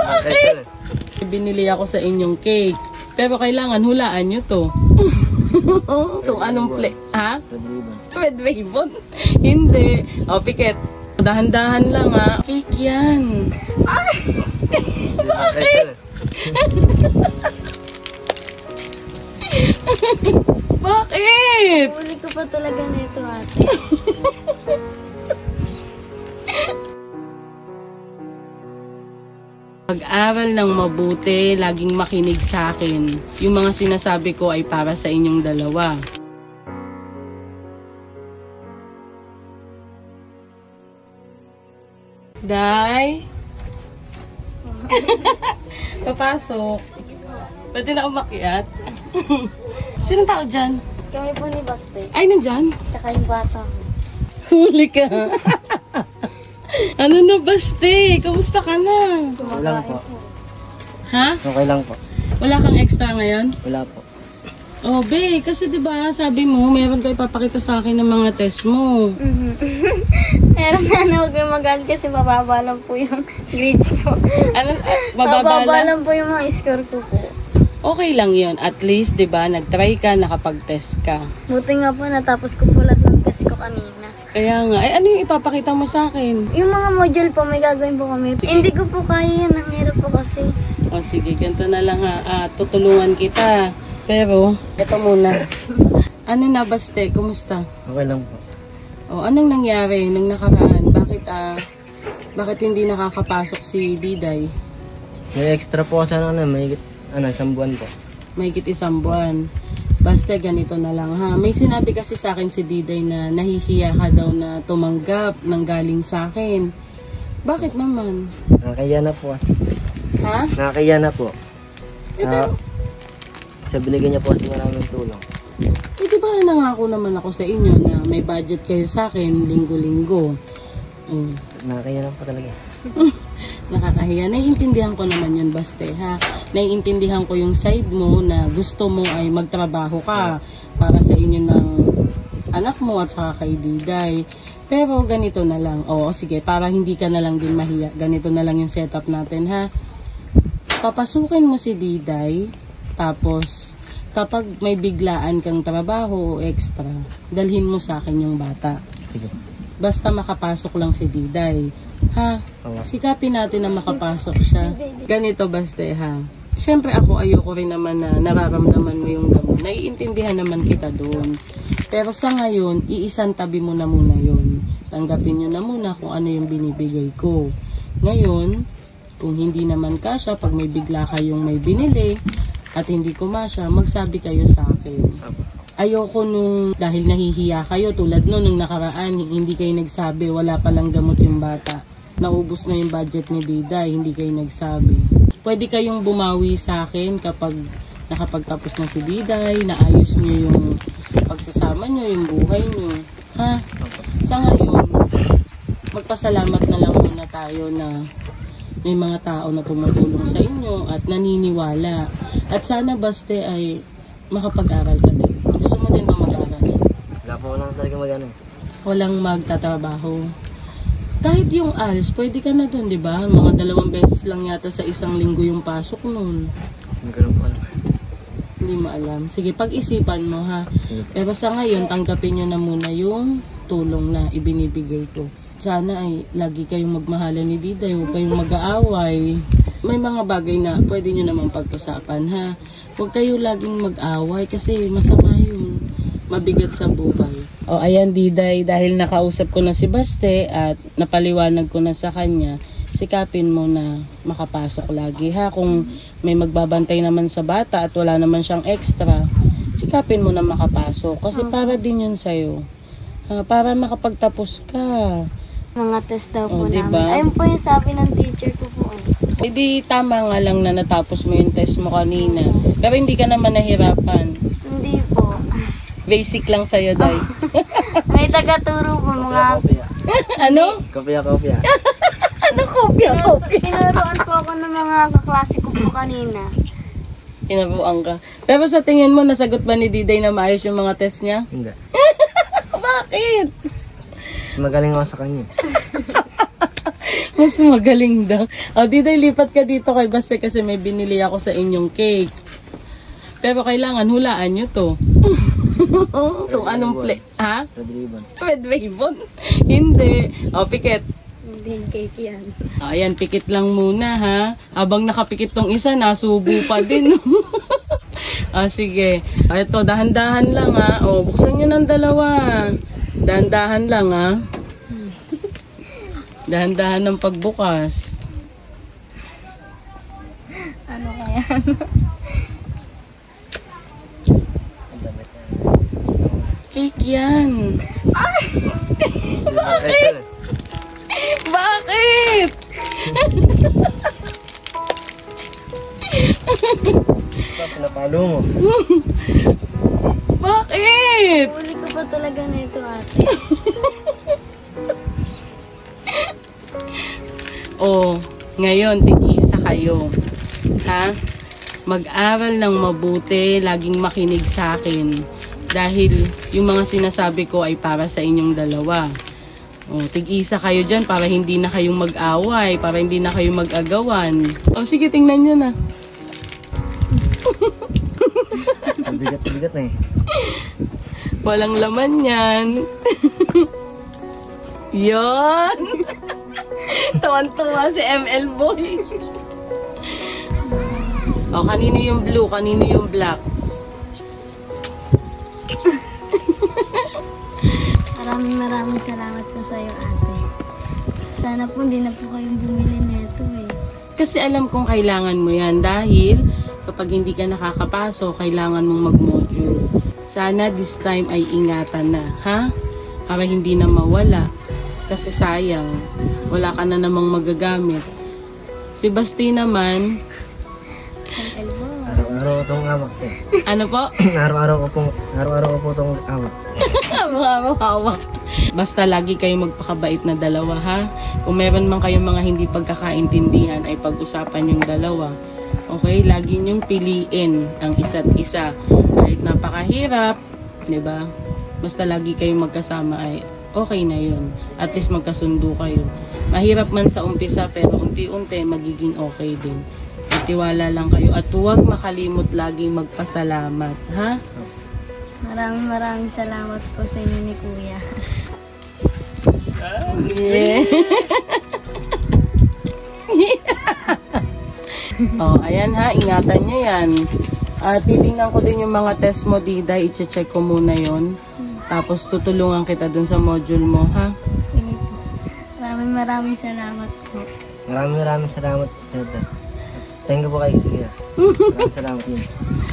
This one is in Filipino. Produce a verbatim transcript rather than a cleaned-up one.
Bakit? Binili ako sa inyong cake. Pero kailangan hulaan nyo to. Kung anong play. Ha? Red ribbon. Hindi. O, Piket. Dahan-dahan lang ha. Cake yan. Ay! Bakit? Bakit? Uli ko pa talaga nito, ate. Pag-aral ng mabuti, laging makinig sa akin. Yung mga sinasabi ko ay para sa inyong dalawa. Day? Papasok. Pwede na umakyat. Sinong tao dyan? Kami po ni Baste. Ay, nandyan? Tsaka yung bata. Huli ka. Ano na, Baste? Kamusta ka na? Okay lang po. Ha? Okay lang po. Wala kang extra ngayon? Wala po. Oh, be, kasi diba, sabi mo, meron kayo ipapakita sa akin ng mga test mo. Mm-hmm. Pero sana huwag kayo mag-add kasi mababa lang po yung grades ko. Ano? Uh, mababa mababa lang? lang po yung mga score ko po. Okay lang yun. At least, diba, nag-try ka, nakapag-test ka. Buti nga po, natapos ko po lahat ng test ko kanina. Kaya nga, ay ano yung ipapakita mo sa akin? Yung mga module po, may gagawin po kami. Sige. Hindi ko po kaya yan, ang hirap po kasi. O sige, ganito na lang ha. Ah, tutulungan kita. Pero, ito muna. Ano na, Baste? Kumusta? Okay lang po. O, anong nangyari nung nakaraan? Bakit, ah, bakit hindi nakakapasok si Diday? May extra po kasi ano, may ano, isang buwan po. Mahigit isang buwan. Basta ganito na lang ha. May sinabi kasi sa akin si Diday na nahihiya ka daw na tumanggap ng galing sa akin. Bakit naman? Nakakaya na po. Ha? Nakakaya na po. Eh, pero, Uh, sa binigyan niya po kasi maraming tulong. eh, di ba nangako naman ako sa inyo na may budget kayo sa akin linggo-linggo? Mm. Nakakaya na po talaga. Nakakahiya. Naiintindihan ko naman yun, Baste, ha? Naiintindihan ko yung side mo na gusto mo ay magtrabaho ka para sa inyo ng anak mo at saka kay Diday. Pero ganito na lang. Oo, sige, para hindi ka na lang din mahiya. Ganito na lang yung setup natin, ha? Papasukin mo si Diday, tapos kapag may biglaan kang trabaho o extra, dalhin mo sa akin yung bata. Sige. Basta makapasok lang si Diday. Ha? Oo. Sikapin natin na makapasok siya. Ganito, Baste, ha? Siyempre ako, ayoko rin naman na nararamdaman mo yung gamot. Naiintindihan naman kita doon. Pero sa ngayon, iisang tabi mo na muna yun. Tanggapin nyo na muna kung ano yung binibigay ko. Ngayon, kung hindi naman kasya, pag may bigla kayong may binili, at hindi ko masya, magsabi kayo sa akin. Ayoko nung dahil nahihiya kayo tulad nun nung nakaraan, hindi kayo nagsabi, wala palang gamot yung bata. Naubos na yung budget ni Diday, hindi kayo nagsabi. Pwede kayong bumawi sa akin kapag nakapagtapos na si Diday, naayos nyo yung pagsasama nyo, yung buhay nyo. Ha? Sa ngayon, magpasalamat na lang muna tayo na may mga tao na tumutulong sa inyo at naniniwala. At sana, Baste, ay makapag-aral ka din. Gusto mo din ba mag-aral? Wala po lang talaga mag-ano. Walang magtatrabaho. Kahit yung A L S, pwede ka na dun, di ba? Mga dalawang beses lang yata sa isang linggo yung pasok nun. Hindi ko lang po alam. Hindi mo alam. Sige, pag-isipan mo, ha? Sige. Pero sa ngayon, tanggapin nyo na muna yung tulong na ibinibigay ko. Sana ay lagi kayong magmahalan ni Diday, huwag kayong mag-aaway. May mga bagay na pwede nyo naman pag-usapan, ha? Huwag kayo laging mag-aaway kasi masama yun. Mabigat sa buhay. O ayan, Diday, dahil nakausap ko na si Baste at napaliwanag ko na sa kanya, sikapin mo na makapasok lagi, ha? Kung may magbabantay naman sa bata at wala naman siyang extra, sikapin mo na makapasok. Kasi para din yun sa'yo. Ha? Para makapagtapos ka. Mga test daw Oh, po diba? namin. Ayun po yung sabi ng teacher ko po. Eh. Hindi tama nga lang na natapos mo yung test mo kanina. Pero hindi ka naman nahirapan. Hindi po. Basic lang sa'yo, Day. May taga-turo po mga... Kopya. Ano? Kopya, kopya. Ano kopya, kopya? Tinuruan po ako ng mga kaklase ko po kanina. Tinabuan ka. Pero sa tingin mo, nasagot ba ni Diday na maayos yung mga test niya? Hindi. Bakit? Magaling ako sa kanya. Mas magaling daw. O, Diday, lipat ka dito kay Baste kasi may binili ako sa inyong cake. Pero kailangan hulaan nyo to. Kung anong play. Ha? Red ribbon. Red ribbon? Hindi. O, pikit. Hindi cake yan. O, ayan, pikit lang muna, ha? Habang nakapikit tong isa, nasubo pa din. Ah, sige. Ito, dahan-dahan lang, ha? O, buksan nyo ng dalawa. Dahan-dahan lang, ha? Dahan-dahan ng pagbukas. Ano kaya? Cake yan. Ay! Bakit? Bakit? Pinapalo mo. Bakit? Uli ko pa talaga na ito, ate. Oh, ngayon, tig-isa kayo. Ha? Mag-aral ng mabuti, laging makinig sa akin. Dahil yung mga sinasabi ko ay para sa inyong dalawa. Oh, tig-isa kayo dyan para hindi na kayong mag-away, para hindi na kayong mag-agawan. Oh, sige, tingnan nyo na. Bigat-bigat na eh. Walang laman yan. Yon. Tuwan-tuwa si M L Boy. Oh, kanino yung blue, kanino yung black? Maraming maraming salamat po sa iyo, ate. Sana po hindi na po kayong bumili nito eh. Kasi alam kong kailangan mo yan dahil kapag hindi ka nakakapasok, kailangan mong mag-module. Sana this time ay ingatan na, ha? Para hindi na mawala. Kasi sayang, wala ka na namang magagamit. Si Basti naman, M L Boy. Araw-araw ko itong awak eh. ano po? Araw-araw ko po, araw-araw ko po itong awak. Hawak-hawak. Basta lagi kayong magpakabait na dalawa, ha? Kung meron man kayong mga hindi pagkakaintindihan, ay pag-usapan yung dalawa. Okay? Lagi niyong piliin ang isa't isa. Kahit napakahirap, di ba? Basta lagi kayong magkasama ay okay na yun. At least magkasundo kayo. Mahirap man sa umpisa, pero unti-unti magiging okay din. Tiwala lang kayo. At huwag makalimot laging magpasalamat, ha? Maraming maraming salamat po sa inyo ni Kuya. Yeah. Oh, ayan ha, ingatan nyo yan. At titingnan ko din yung mga test mo, Dida. I-check ko muna yon. Tapos tutulungan kita dun sa module mo, ha? Sige po. Maraming maraming salamat po. Maraming maraming salamat sa ito. Thank you po kay Kuya. Maraming salamat din.